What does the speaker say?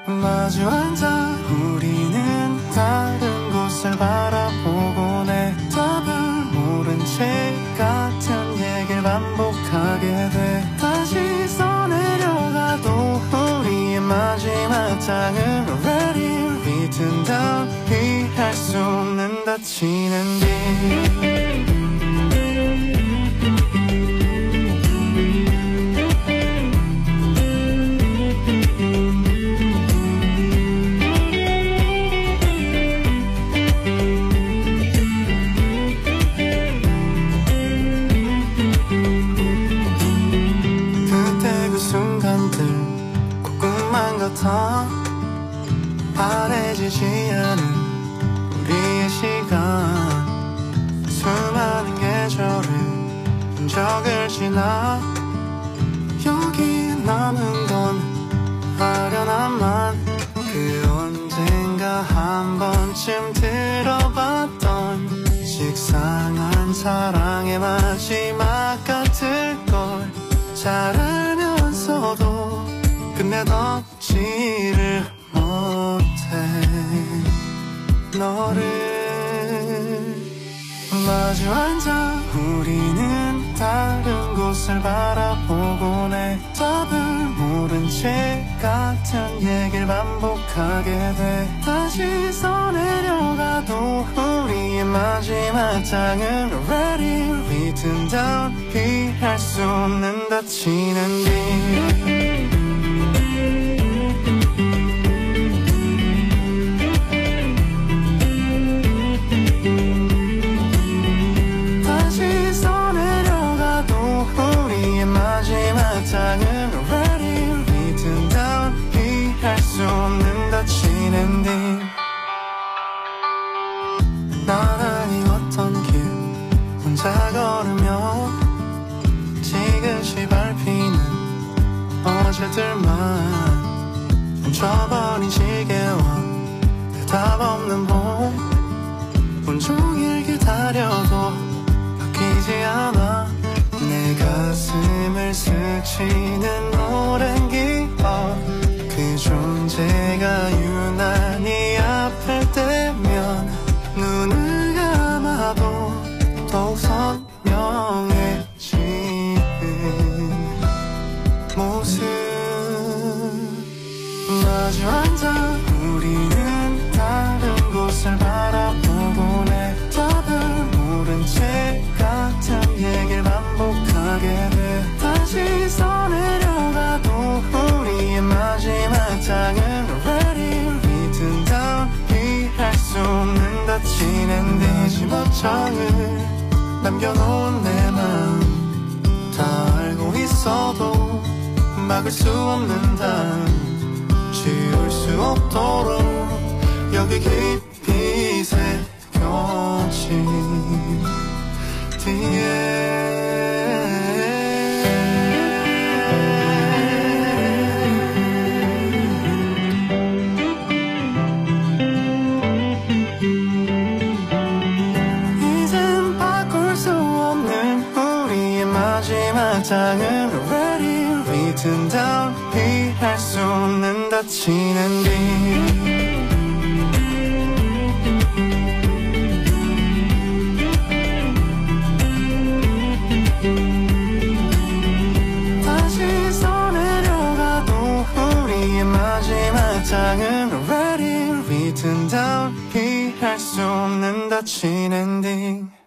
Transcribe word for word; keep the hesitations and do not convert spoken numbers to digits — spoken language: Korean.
마주 앉아 우리는 다른 곳을 바라보고 내 답을 모른 채 같은 얘기를 반복하게 돼. 다시 써내려가도 우리의 마지막 장은 already written down. 피할 수 없는 닫히는 길. 순간들 꼭 꿈만 같아. 바래지지 않은 우리의 시간, 수많은 계절을 흔적을 지나 여기 남은 건 아련함만. 그 언젠가 한 번쯤 들어봤던 식상한 사랑의 마지막 같을걸. 잘 알면서도 끝내 덮지를 못해. 너를 마주 앉아 우리는 다른 곳을 바라보고 내 답을 모른 채 같은 얘기를 반복하게 돼. 다시 써내려가도 우리의 마지막 장은 already written down. 피할 수 없는 닫히는 길. 마지막 장은 already written down. 피할 수 없는 닫히는 길. 나란히 걷던 길 혼자 걸으며 지그시 밟히는 어제들만 멈춰버린 시계와 대답 없는 봄. 온종일 기다려도 바뀌지 않아. 내 가슴을 스치는 오랜 기억, 그 존재가 유난히 아플 때면 눈을 감아도 더욱 선명해지는 모습. 마주 앉아 우리는 다른 곳을 바라보고 내 답을 모른 채 같은 얘기를 반복하게 돼. 다시 써내려가도 우리의 마지막 장은 already written down. 피할 수 없는 닫히는 뒤집어장을 남겨놓은 내 맘. 다 알고 있어도 막을 수 없는 담. 지울 수 없도록 여기 깊이 새겨진 뒤에. 이젠 바꿀 수 없는 우리의 마지막 장은 already written down. 피할 수 없는 닫히는 길. 마지막 장은 already written down. 피할 수 없는 닫히는 딩.